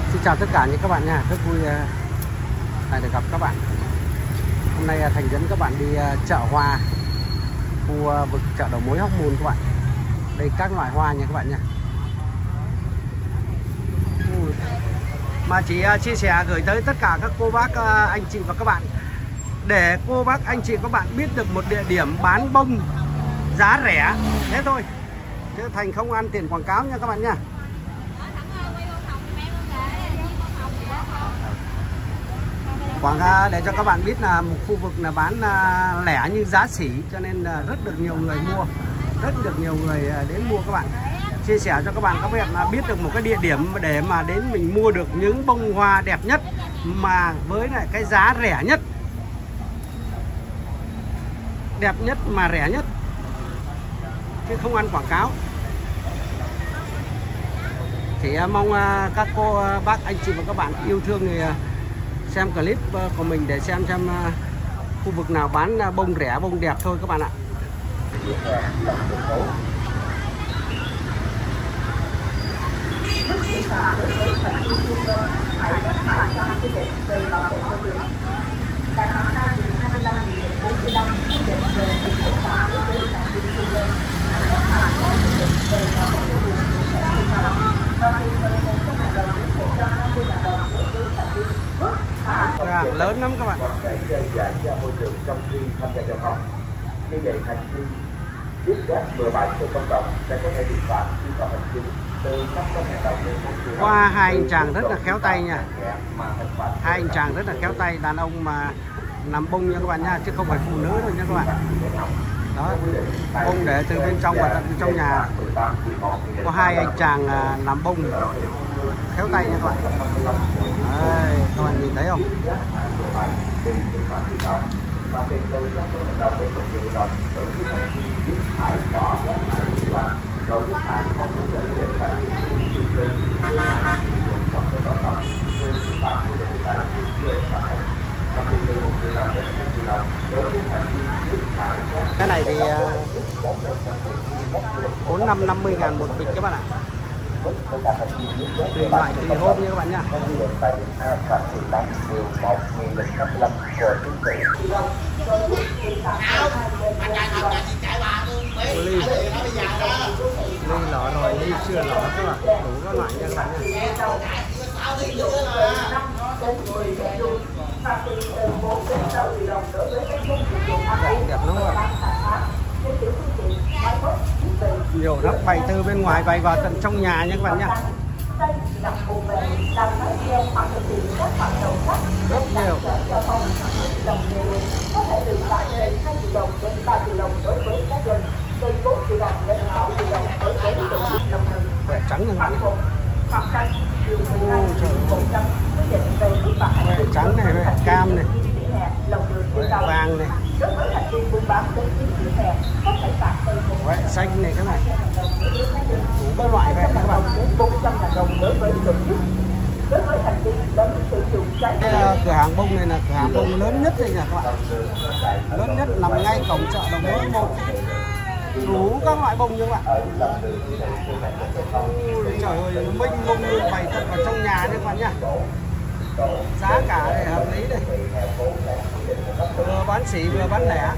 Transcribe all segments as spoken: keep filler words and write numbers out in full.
Xin chào tất cả những các bạn nha, rất vui lại được gặp các bạn. Hôm nay Thành dẫn các bạn đi chợ hoa, khu vực chợ đầu mối Hóc Môn các bạn. Đây các loại hoa nha các bạn nha. Mà chỉ chia sẻ gửi tới tất cả các cô bác, anh chị và các bạn, để cô bác anh chị các bạn biết được một địa điểm bán bông giá rẻ, thế thôi, chứ Thành không ăn tiền quảng cáo nha các bạn nha. Quảng để cho các bạn biết là một khu vực là bán lẻ nhưng giá sỉ, cho nên là rất được nhiều người mua, rất được nhiều người đến mua các bạn. Chia sẻ cho các bạn các bạn là biết được một cái địa điểm để mà đến mình mua được những bông hoa đẹp nhất mà với lại cái giá rẻ nhất, đẹp nhất mà rẻ nhất, chứ không ăn quảng cáo. Chỉ mong các cô bác anh chị và các bạn yêu thương thì xem clip của mình để xem xem khu vực nào bán bông rẻ, bông đẹp thôi các bạn ạ. Cửa hàng lớn lắm các bạn. Môi trường trong khi tham gia giao thông. Như vậy hành vi vứt rác bừa bãi nơi công cộng sẽ có thể bị phạt vi phạm hành chính từ năm trăm nghìn đồng đến một triệu đồng. Qua hai anh chàng rất là khéo tay nha. Hai anh chàng rất là khéo tay, đàn ông mà làm bông nha các bạn nha, chứ không phải phụ nữ đâu nha các bạn. Đó, bông để từ bên trong và tận từ trong nhà. Có hai anh chàng làm bông khéo tay nha các bạn. Đây, các bạn nhìn thấy không? Cái này thì bốn năm năm mươi ngàn một bịch các bạn ạ. Tùy loại tùy hôm nha các bạn nha. Ly ly lọ rồi, ly chưa lọ các bạn, đủ các loại nha các bạn nha. Đẹp lắm các bạn. Nhiều lắm, bày từ bên ngoài bày vào tận trong nhà nha các bạn nha. Rất nhiều. Quẹt trắng nha các bạn. Ôi trời ơi. Quẹt trắng này, quẹt cam này, quẹt vàng này, quẹt xanh này các bạn. Đủ các loại quẹt các bạn. Cái cửa hàng bông này là cửa hàng bông lớn nhất đây nha các bạn. Lớn nhất nằm ngay cổng chợ đầu mối Hóc Môn. Đủ các loại bông như các bạn. Ôi, trời ơi, mênh mông luôn, bày tận vào trong nhà đấy các bạn nha. Giá cả này hợp lý đây. Vừa bán sỉ vừa bán lẻ.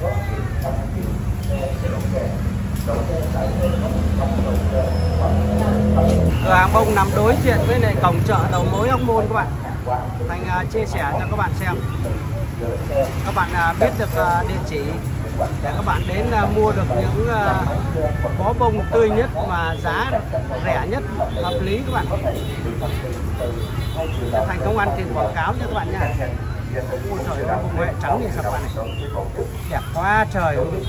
Cửa hàng bông nằm đối diện với lại cổng chợ đầu mối Hóc Môn các bạn. Thành uh, chia sẻ cho các bạn xem. Các bạn uh, biết được uh, địa chỉ để các bạn đến uh, mua được những uh, bó bông tươi nhất mà giá rẻ nhất, hợp lý các bạn. Thành không ăn tiền quảng cáo cho các bạn nha. Ôi trời ơi, bông huệ trắng như sao các bạn này. Đẹp quá trời luôn.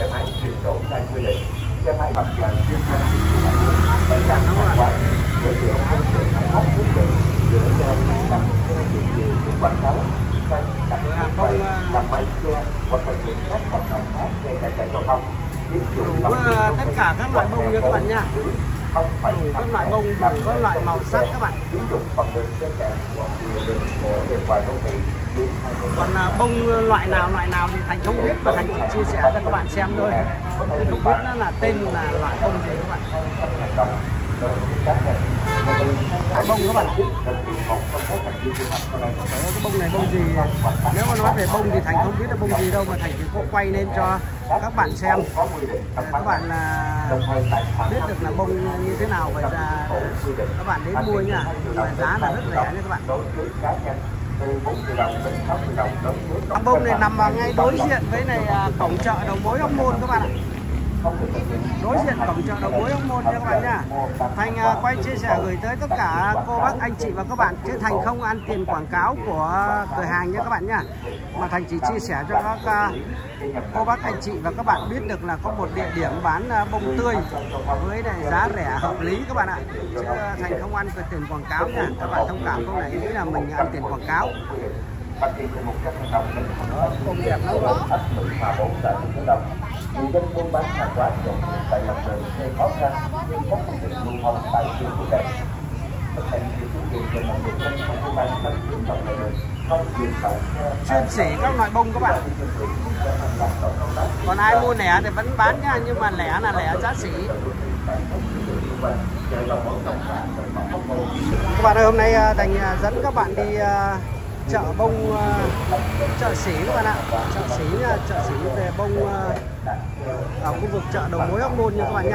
Đủ tất cả các loại bông nha các bạn nha. Đủ các loại bông, đủ các loại màu sắc các bạn. Còn bông loại nào loại nào thì Thành không biết, và Thành chỉ chia sẻ cho các bạn xem thôi. Không biết nó là tên là loại bông gì các bạn. Hai bông các bạn ạ. Đấy, cái bông này bông gì? Nếu mà nói về bông thì Thành không biết là bông gì đâu, mà Thành chỉ có quay lên cho các bạn xem, để các bạn là biết được là bông như thế nào, và ra các bạn đến mua nha. Giá là rất rẻ nha các bạn. Bông này nằm ngay đối diện với này cổng chợ đầu mối Hóc Môn các bạn ạ. Đối diện cổng chợ đầu mối Hóc Môn nha các bạn nha. Thành quay chia sẻ gửi tới tất cả cô bác anh chị và các bạn, chứ Thành không ăn tiền quảng cáo của cửa hàng nha các bạn nha, mà Thành chỉ chia sẻ cho các cô bác anh chị và các bạn biết được là có một địa điểm bán bông tươi với lại giá rẻ hợp lý các bạn ạ, chứ Thành không ăn tiền quảng cáo nha. Các bạn thông cảm không này nghĩ là mình ăn tiền quảng cáo. Bông đẹp lắm rồi. Người dân buôn bán hàng hóa nhộn nhịp tại mặt đường gây khó khăn nhưng các phương tiện lưu thông tại khu vực này. Thực hiện việc tuyên truyền về một người dân không buôn bán các tuyến đường này đường không truyền tải chuyên sỉ các loại bông các bạn. Còn ai mua lẻ thì vẫn bán nha, nhưng mà lẻ là lẻ giá sỉ. Các bạn ơi, hôm nay Thành dẫn các bạn đi chợ bông, chợ sỉ các bạn ạ. Chợ sỉ nha, chợ sỉ về bông ở khu vực chợ đầu mối Hóc Môn nha các bạn nha.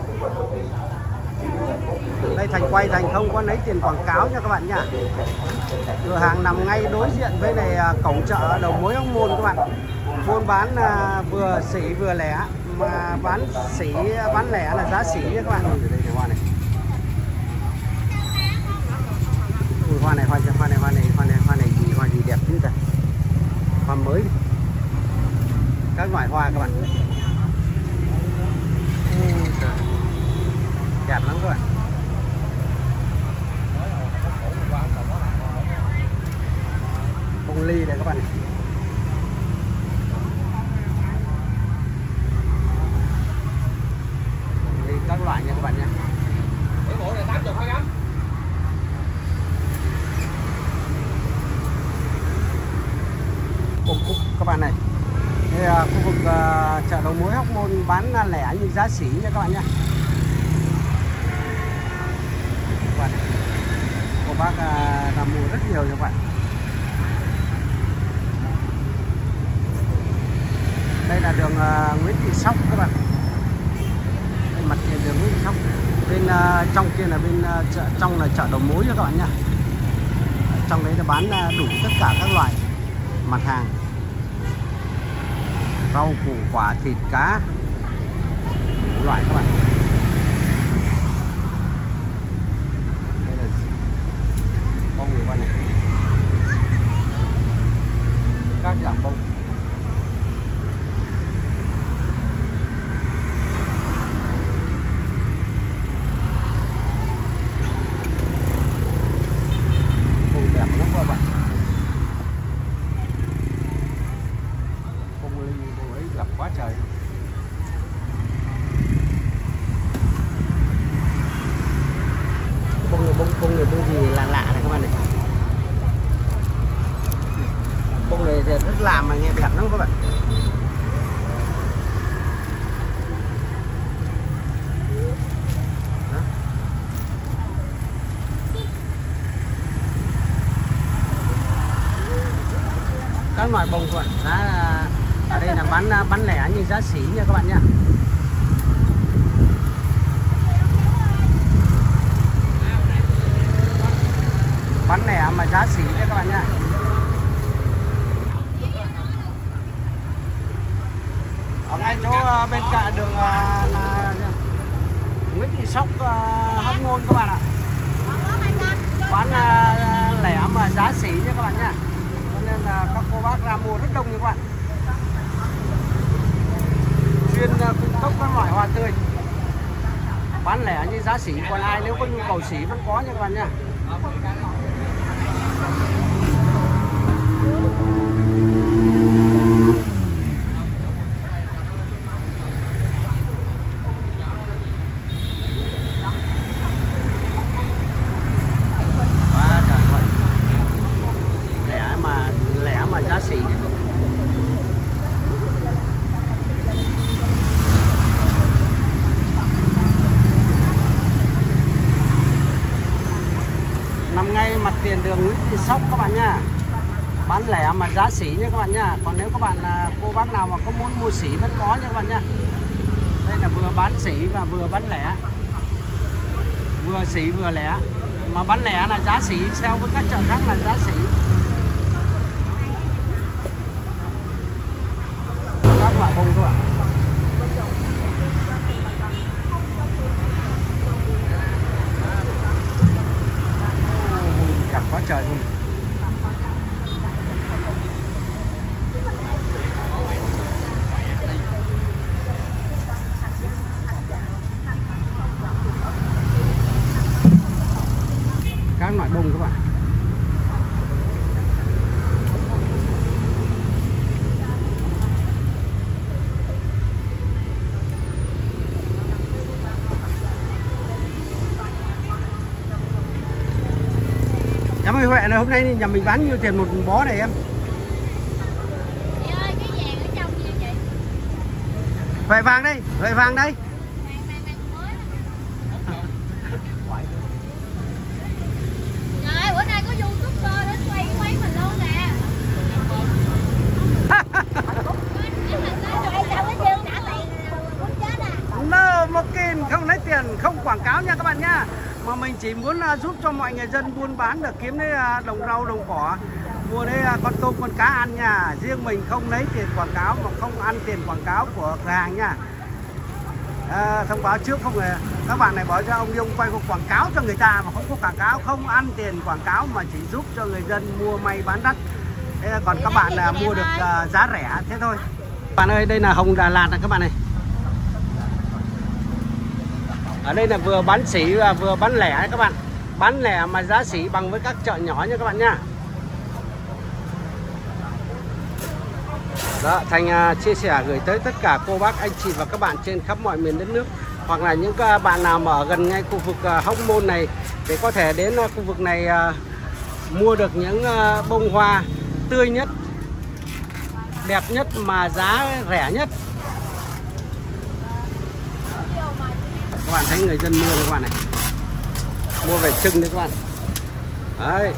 Đây Thành quay, Thành không có lấy tiền quảng cáo nha các bạn nha. Cửa hàng nằm ngay đối diện với này cổng chợ đầu mối Hóc Môn các bạn. Buôn bán vừa sỉ vừa lẻ, mà bán sỉ bán lẻ là giá sỉ nha các bạn. Đây này, hoa này. Ui, hoa này, hoa này, hoa này, hoa này, hoa này, hoa này gì, hoa gì đẹp chứ ta. Hoa mới. Các loại hoa các bạn. Đẹp lắm các bạn. Bông ly đây các bạn này. Ly các loại nha các bạn nha. Cái bộ này tám mươi hai gắm. Cục cục các bạn này. Đây là khu vực uh, chợ đầu mối Hóc Môn bán uh, lẻ như giá sỉ nha các bạn nha. Các bạn, cô bác uh, làm mua rất nhiều nha các bạn. Đây là đường uh, Nguyễn Thị Sóc các bạn. Đây mặt tiền đường Nguyễn Thị Sóc. Bên uh, trong kia là bên uh, chợ, trong là chợ đầu mối nha các bạn nha. Trong đấy là bán uh, đủ tất cả các loại mặt hàng, rau củ quả thịt cá đủ loại các bạn. Đây là bông người văn này, các dạng bông. Bông đẹp lắm các bạn. Gặp quá trời. Bông này bông bông này bông gì lạ lạ này các bạn này. Bông này thì rất lạ mà nghe đẹp lắm các bạn. Đó. Các loại bông các bạn, giá ở đây là bán bán lẻ như giá sỉ nha các bạn nha. Bán lẻ mà giá sỉ nha các bạn nha. Ở ngay chỗ bên cạnh đường là Nguyễn Thị Sóc, Hóc Môn các bạn ạ. Bán lẻ mà giá sỉ nha các bạn nha. Cho nên là các cô bác ra mua rất đông như các bạn. Chuyên cung cấp các loại hoa tươi, bán lẻ như giá sỉ, còn ai nếu có nhu cầu sỉ vẫn có nha các bạn nha. Quá trời ơi. Lẻ mà lẻ mà giá sỉ. túi sóc các bạn nha, bán lẻ mà giá sỉ nha các bạn nha. Còn nếu các bạn cô bác nào mà có muốn mua sỉ vẫn có nha các bạn nha. Đây là vừa bán sỉ và vừa bán lẻ, vừa sỉ vừa lẻ, mà bán lẻ là giá sỉ, theo với các chợ khác là giá sỉ. Các loại bông thôi ạ. Đẹp quá trời luôn. Các loại bông các bạn. Em ơi Huệ này, hôm nay nhà mình bán nhiêu tiền một bó này em? Chị ơi, cái vàng ở trong nhiêu vậy? Huệ vàng đây, Huệ vàng đây. Vàng vàng vàng mới đó. Trời ơi, bữa nay có YouTuber đến quay quay mình luôn nè. No, một kìm không lấy tiền, không quảng cáo nha các bạn nha. Mà mình chỉ muốn uh, giúp cho mọi người dân buôn bán được kiếm đấy uh, đồng rau đồng cỏ, mua đấy uh, con tôm con cá ăn nha. Riêng mình không lấy tiền quảng cáo mà không ăn tiền quảng cáo của cửa hàng nha. À, thông báo trước không, người các bạn này bảo cho ông Dung quay quảng cáo cho người ta mà không có quảng cáo, không ăn tiền quảng cáo mà chỉ giúp cho người dân mua may bán đắt. Thế còn các bạn là mua được uh, giá rẻ thế thôi. Bạn ơi, đây là hồng Đà Lạt này các bạn này. Ở đây là vừa bán sỉ và vừa bán lẻ đấy các bạn. Bán lẻ mà giá sỉ bằng với các chợ nhỏ nha các bạn nha. Đó, Thành uh, chia sẻ gửi tới tất cả cô bác anh chị và các bạn trên khắp mọi miền đất nước, hoặc là những uh, bạn nào mà ở gần ngay khu vực uh, Hóc Môn này để có thể đến uh, khu vực này uh, mua được những uh, bông hoa tươi nhất, đẹp nhất mà giá rẻ nhất. Các bạn thấy người dân mua đây các bạn này, mua về trưng đấy các bạn. Đấy,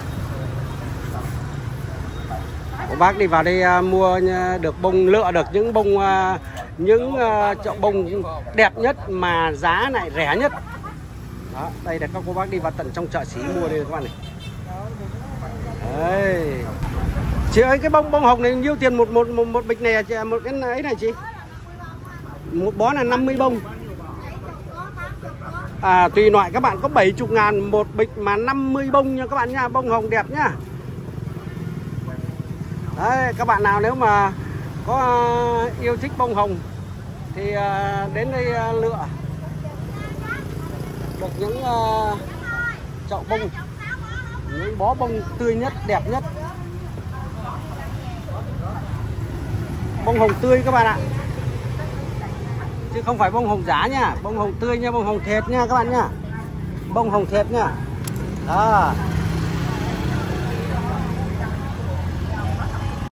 các bác đi vào đây uh, mua được bông, lựa được những bông uh, những uh, chậu bông đẹp nhất mà giá lại rẻ nhất. Đó, đây là các cô bác đi vào tận trong chợ xỉ mua đây các bạn này. Đấy. Chị ơi, cái bông bông hồng này nhiêu tiền một một một, một bịch này, một cái ấy này chị? Một bó là năm mươi bông. À, tùy loại các bạn, có bảy mươi ngàn một bịch mà năm mươi bông nha các bạn nha, bông hồng đẹp nhá. Đấy, các bạn nào nếu mà có uh, yêu thích bông hồng thì uh, đến đây uh, lựa được những uh, chậu bông, những bó bông tươi nhất, đẹp nhất. Bông hồng tươi các bạn ạ, chứ không phải bông hồng giả nha, bông hồng tươi nha, bông hồng thiệt nha các bạn nha, bông hồng thiệt nha. Đó.